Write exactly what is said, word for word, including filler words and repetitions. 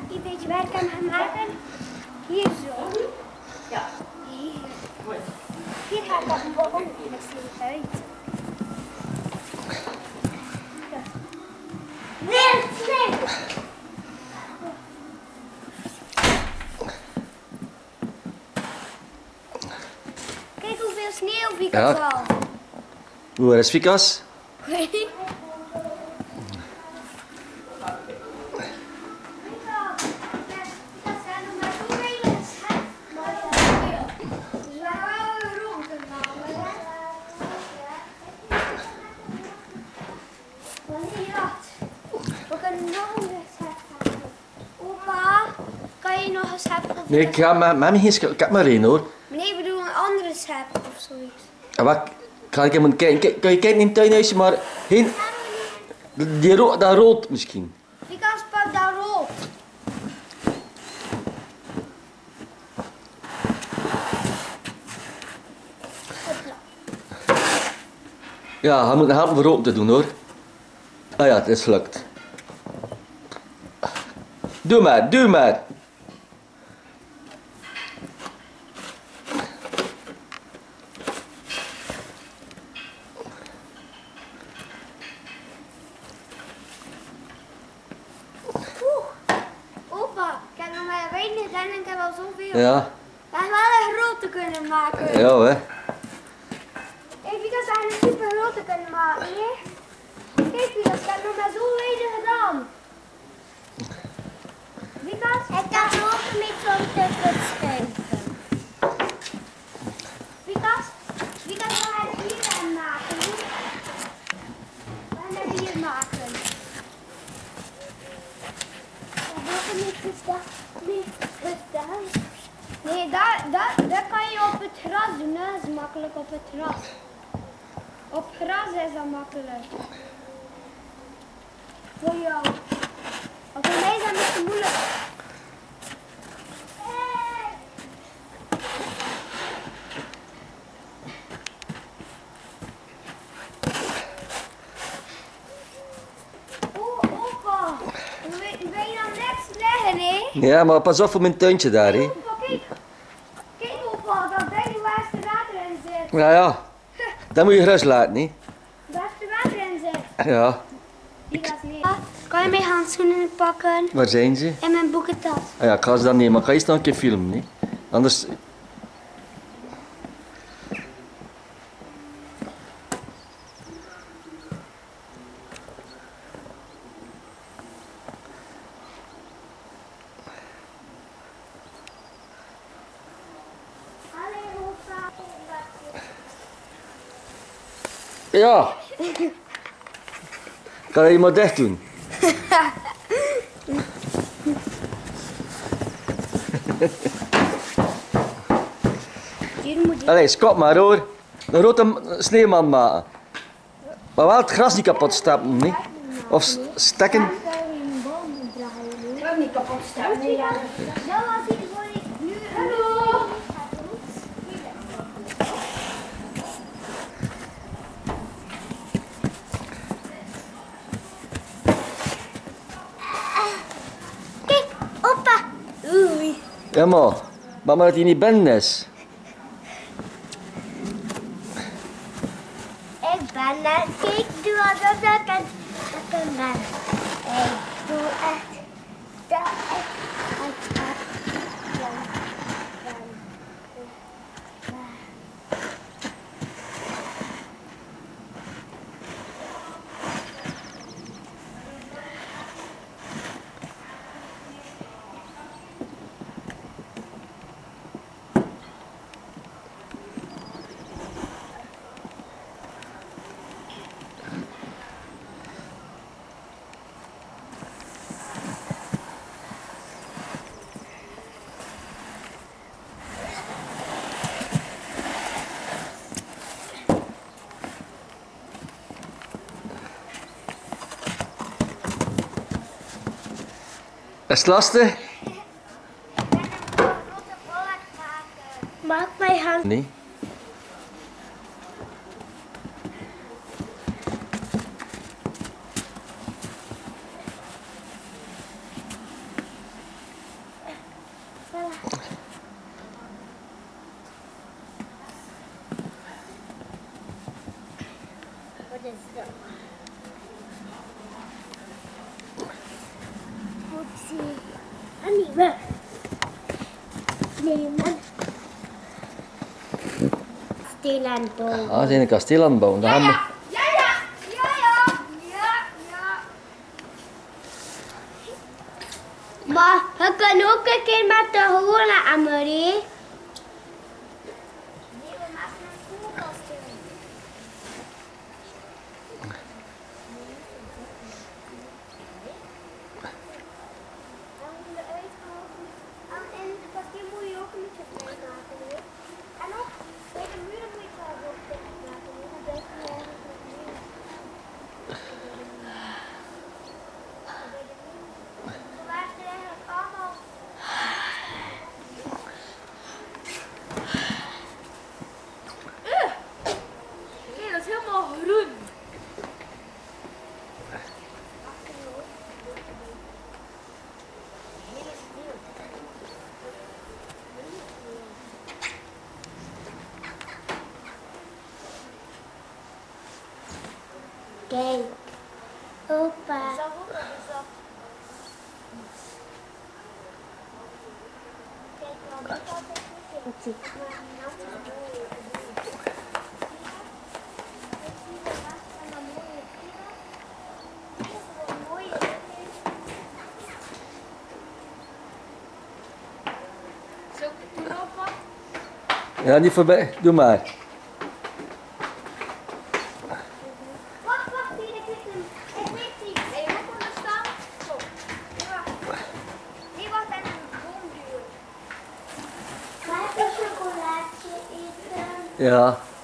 Een beetje werk aan gaan maken. Hier zo. Ja. Hier. Mooi. Hier gaat dat boven. Dat ziet het uit. Nee, nee. Kijk hoeveel sneeuw Vikas Ja. al. Hoe is Vikas? We kunnen nog een recept maken. Opa, kan je nog een recept op? Nee, ik ga met, met me geen scha- ik heb maar één hoor. Nee, we doen een ander recept of zoiets. En wat, ga ik even kijken, Kijk, kan je kijken in het tuinhuisje, maar geen, die ro dat rood misschien. Wie kan pak daar rood? Ja, hij moet helpen voor rood te doen hoor. Ah ja, het is gelukt. Doe maar, doe maar. Opa, ik heb nog maar weinig gedaan en ik heb al zoveel. Ja, We hebben wel een grote kunnen maken. ja hè. Kijk, wie kan zijn een super grote kunnen maken, hè? Kijk, wie ik heb nog maar zo weinig gedaan. Wie kan? Ik heb ook met zo'n tussenschuiven. Wie kan? Wie kan we het hier gaan maken? We gaan het hier maken. We hebben niet gedaan. Niet gedaan. Nee, daar, daar, daar kan je op het gras doen, hè. Dat is makkelijk op het gras. Op gras is dat makkelijk. Voor jou. Maar voor mij is dat niet zo moeilijk. Hey. Oh, opa. Wil wil je dan niks leggen, hè? Ja, maar pas op voor mijn tuintje daar hè. Opa, kijk. Kijk, opa, dat ding waar het water in zit. Ja, ja. Dat moet je gerust laten hè. Waar het water in zit. Ja, Die was niet. Kan je mijn handschoenen pakken? waar zijn ze? En mijn boekentas. Ah ja, ik ga ze dan nemen, maar ik ga eerst nog een keer filmen hè. Anders... Allee, opa. Ja. Kan je maar dicht doen? Hier moet je. Allee, stop maar hoor. Een grote sneeuwman maken. Maar wel het gras niet kapot stappen, nee? Of s- stekken. Kan je een boom draaien? Ik wil niet kapot staan. Nee, ja. Dat was iets voor ik nu. Hallo. Kijk, opa. Oei. Ja maar, maar maar dat hij niet binnen is. Ik ben net, kijk, doe alsof dat kan. Dat kan maar. Ik doe echt. Dat echt. echt, echt. Ja, ja, ja. Is het lastig? Maak mijn hand. Nee. zie een nieuwe nemen. Kasteel aan het bouwen. Ah, ze zijn een kasteel aan het bouwen. Dan gaan we... Ja, ja, ja, ja, ja, ja. Maar je kan ook een keer met de gewone Amelie. Nee, we maken een voerkasteel. En in het kasteel moet je ook een beetje klein maken. Hè? En ook bij de muren moet je zelf ook klein maken. Hè? Dan blijft je eigenlijk nog meer. Zo werkt het eigenlijk allemaal. Nee, dat is helemaal groen. Kijk, opa. Kijk, nou, dit had ik niet in. Zo, doe nog wat. Ja, niet voorbij. Doe maar. Wacht, wacht, hier, ik weet hem. Ik weet iets. Hey, hoe kon er staan? Zo. Nee, wacht. Nee, wacht, en een boom duwen. Ga ik een chocolaatje eten? Ja.